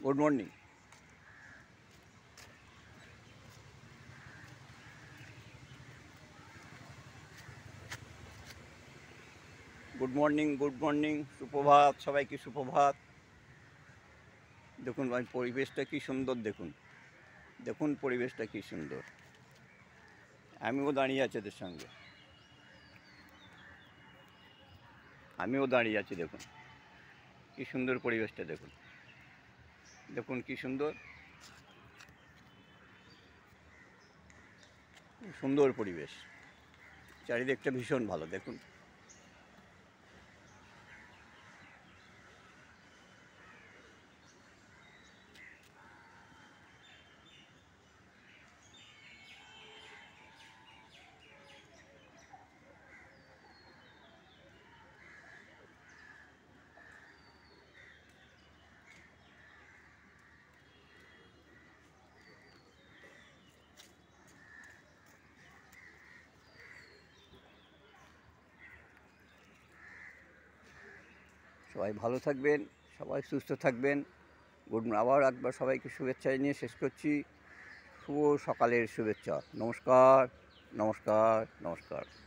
Good morning. Good morning, good morning, সুপ্রভাত, সবাইকে সুপ্রভাত। দেখুন ভাই, পরিবেশটা কি সুন্দর, দেখুন দেখুন পরিবেশটা কি সুন্দর। আমিও দাঁড়িয়ে আছি এদের সঙ্গে, আমিও দাঁড়িয়ে আছি। দেখুন কি সুন্দর পরিবেশটা, দেখুন দেখুন কি সুন্দর সুন্দর পরিবেশ। চারিদিকটা ভীষণ ভালো, দেখুন। সবাই ভালো থাকবেন, সবাই সুস্থ থাকবেন। আবার একবার সবাইকে শুভেচ্ছা জানিয়ে শেষ করছি। শুভ সকালের শুভেচ্ছা। নমস্কার, নমস্কার, নমস্কার।